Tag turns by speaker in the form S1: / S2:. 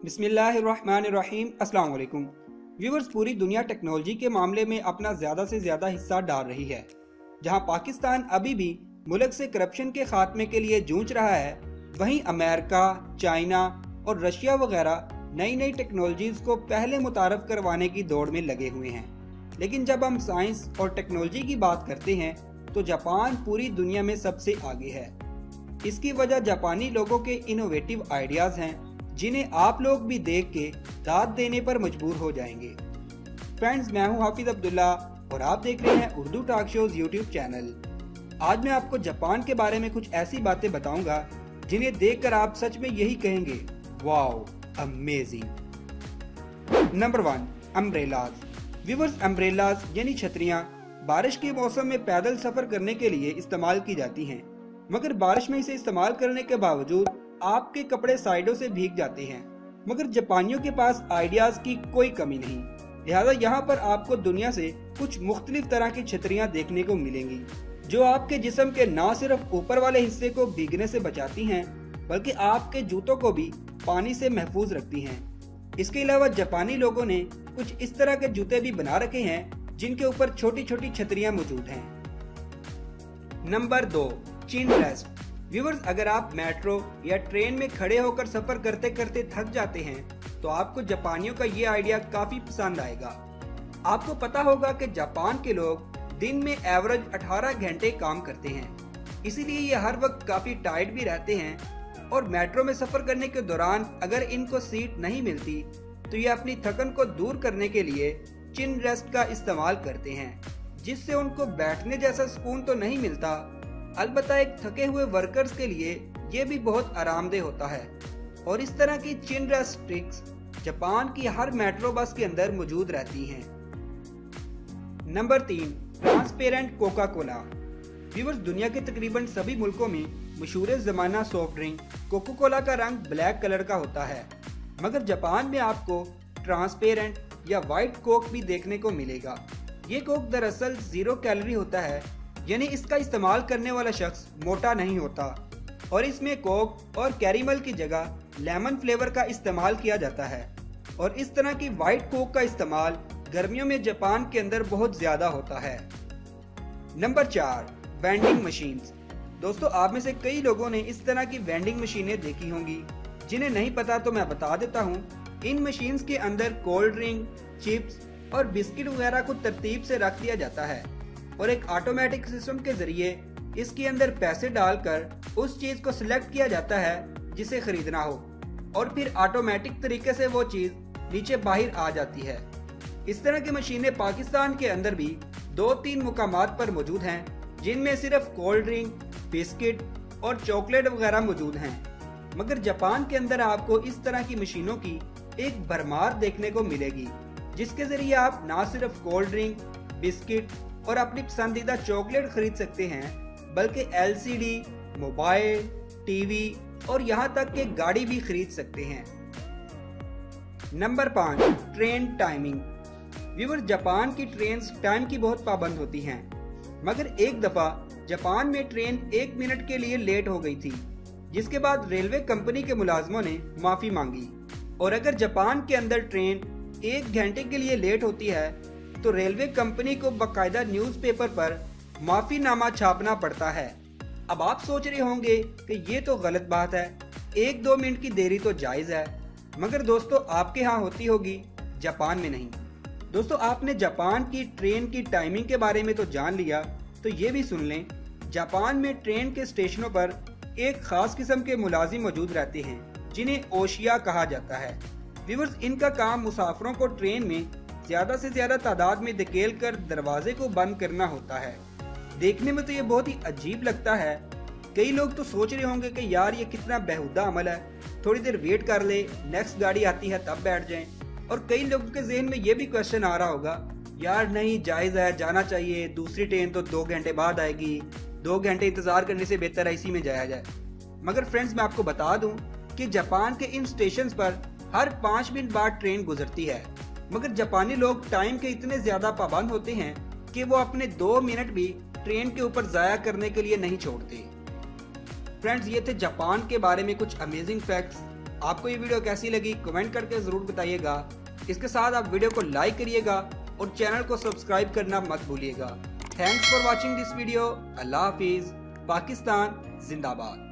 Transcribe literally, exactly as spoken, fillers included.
S1: बिस्मिल्लाहिर्रहमानिर्रहीम। अस्सलाम वालेकुम व्यूवर्स, पूरी दुनिया टेक्नोलॉजी के मामले में अपना ज़्यादा से ज़्यादा हिस्सा डाल रही है। जहां पाकिस्तान अभी भी मुल्क से करप्शन के खात्मे के लिए जूझ रहा है, वहीं अमेरिका, चाइना और रशिया वगैरह नई नई टेक्नोलॉजीज़ को पहले मुतारफ़ करवाने की दौड़ में लगे हुए हैं। लेकिन जब हम साइंस और टेक्नोलॉजी की बात करते हैं तो जापान पूरी दुनिया में सबसे आगे है। इसकी वजह जापानी लोगों के इनोवेटिव आइडियाज़ हैं, जिन्हें आप लोग भी देख के दाद देने पर मजबूर हो जाएंगे। फ्रेंड्स, मैं हूं हाफिज अब्दुल्ला और आप देख रहे हैं Urdu talk shows YouTube channel. आज मैं आपको जापान के बारे में कुछ ऐसी बातें बताऊंगा जिन्हें देखकर आप सच में यही कहेंगे, wow amazing. Number one, umbrellas. Viewers, umbrellas यानी छतरियां बारिश के मौसम में पैदल सफर करने के लिए इस्तेमाल की जाती हैं, मगर बारिश में इसे इस्तेमाल करने के बावजूद आपके कपड़े साइडों से भीग जाते हैं। मगर जापानियों के पास आइडियाज की कोई कमी नहीं, लिहाजा यहाँ पर आपको दुनिया से कुछ मुख्तलिफ तरह की छतरियाँ देखने को मिलेंगी, जो आपके जिस्म के न सिर्फ ऊपर वाले हिस्से को भीगने से बचाती हैं, बल्कि आपके जूतों को भी पानी से महफूज रखती हैं। इसके अलावा जापानी लोगों ने कुछ इस तरह के जूते भी बना रखे हैं जिनके ऊपर छोटी छोटी छतरियाँ मौजूद हैं। नंबर दो, चिन रेस्ट। व्यूअर्स, अगर आप मेट्रो या ट्रेन में खड़े होकर सफर करते करते थक जाते हैं तो आपको जापानियों का ये आइडिया काफी पसंद आएगा। आपको पता होगा कि जापान के लोग दिन में एवरेज अठारह घंटे काम करते हैं, इसीलिए ये हर वक्त काफी टायर्ड भी रहते हैं। और मेट्रो में सफर करने के दौरान अगर इनको सीट नहीं मिलती तो ये अपनी थकन को दूर करने के लिए चिन रेस्ट का इस्तेमाल करते हैं, जिससे उनको बैठने जैसा सुकून तो नहीं मिलता, अलबत्ता एक थके हुए वर्कर्स के लिए ये भी बहुत आरामदेह होता है। और इस तरह की चिन रेस्ट ट्रिक्स जापान की हर मेट्रो बस के अंदर मौजूद रहती हैं। नंबर तीन, ट्रांसपेरेंट कोका कोला। व्यूअर्स, दुनिया के तकरीबन सभी मुल्कों में मशहूर ज़माना सॉफ्ट ड्रिंक कोका कोला का रंग ब्लैक कलर का होता है, मगर जापान में आपको ट्रांसपेरेंट या वाइट कोक भी देखने को मिलेगा। ये कोक दरअसल जीरो कैलोरी होता है, यानी इसका इस्तेमाल करने वाला शख्स मोटा नहीं होता, और इसमें कोक और कैरेमल की जगह लेमन फ्लेवर का इस्तेमाल किया जाता है। और इस तरह की वाइट कोक का इस्तेमाल गर्मियों में जापान के अंदर बहुत ज्यादा होता है। नंबर चार, वेंडिंग मशीन्स। दोस्तों, आप में से कई लोगों ने इस तरह की वेंडिंग मशीनें देखी होंगी। जिन्हें नहीं पता तो मैं बता देता हूँ, इन मशीन्स के अंदर कोल्ड ड्रिंक, चिप्स और बिस्किट वगैरह को तरतीब से रख दिया जाता है और एक ऑटोमेटिक सिस्टम के जरिए इसके अंदर पैसे डालकर उस चीज को सिलेक्ट किया जाता है जिसे खरीदना हो, और फिर ऑटोमेटिक तरीके से वो चीज नीचे बाहर आ जाती है। इस तरह की मशीनें पाकिस्तान के अंदर भी दो तीन मुकामात पर मौजूद हैं, जिनमें सिर्फ कोल्ड ड्रिंक, बिस्किट और चॉकलेट वगैरह मौजूद हैं। मगर जापान के अंदर आपको इस तरह की मशीनों की एक भरमार देखने को मिलेगी, जिसके जरिए आप ना सिर्फ कोल्ड ड्रिंक, बिस्किट और अपनी पसंदीदा चॉकलेट खरीद सकते हैं, बल्कि एलसीडी, मोबाइल, टीवी और यहाँ तक कि गाड़ी भी खरीद सकते हैं। नंबर पाँच, ट्रेन टाइमिंग। व्यूअर्स, जापान की ट्रेन टाइम की बहुत पाबंद होती हैं, मगर एक दफा जापान में ट्रेन एक मिनट के लिए लेट हो गई थी, जिसके बाद रेलवे कंपनी के मुलाजमों ने माफी मांगी। और अगर जापान के अंदर ट्रेन एक घंटे के लिए लेट होती है तो रेलवे कंपनी को बाकायदा न्यूज़पेपर पर माफीनामा छापना पड़ता है। अब आप सोच रहे होंगे कि ये तो गलत बात है, एक दो मिनट की देरी तो जायज़ है, मगर दोस्तों आपके यहाँ होती होगी, जापान में नहीं। दोस्तों, आपने जापान की ट्रेन की टाइमिंग के बारे में तो जान लिया, तो ये भी सुन लें, जापान में ट्रेन के स्टेशनों पर एक खास किस्म के मुलाजिम मौजूद रहते हैं, जिन्हें ओशिया कहा जाता है। व्यूअर्स, इनका काम मुसाफिरों को ट्रेन में ज्यादा से ज्यादा तादाद में धकेल कर दरवाजे को बंद करना होता है। देखने में तो ये बहुत ही अजीब लगता है। कई लोग तो सोच रहे होंगे कि यार ये कितना बेहुदा अमल है, थोड़ी देर वेट कर ले, नेक्स्ट गाड़ी आती है तब बैठ जाएं। और कई लोगों के जहन में ये भी क्वेश्चन आ रहा होगा, यार नहीं, जायज है, जाना चाहिए, दूसरी ट्रेन तो दो घंटे बाद आएगी, दो घंटे इंतजार करने से बेहतर है इसी में जाया जाए। मगर फ्रेंड्स, मैं आपको बता दूं कि जापान के इन स्टेशन पर हर पाँच मिनट बाद ट्रेन गुजरती है, मगर जापानी लोग टाइम के इतने ज्यादा पाबंद होते हैं कि वो अपने दो मिनट भी ट्रेन के ऊपर जाया करने के लिए नहीं छोड़ते। फ्रेंड्स, ये थे जापान के बारे में कुछ अमेजिंग फैक्ट्स। आपको ये वीडियो कैसी लगी कमेंट करके ज़रूर बताइएगा। इसके साथ आप वीडियो को लाइक करिएगा और चैनल को सब्सक्राइब करना मत भूलिएगा। Thanks for watching this video. अल्लाह हाफिज़। पाकिस्तान जिंदाबाद।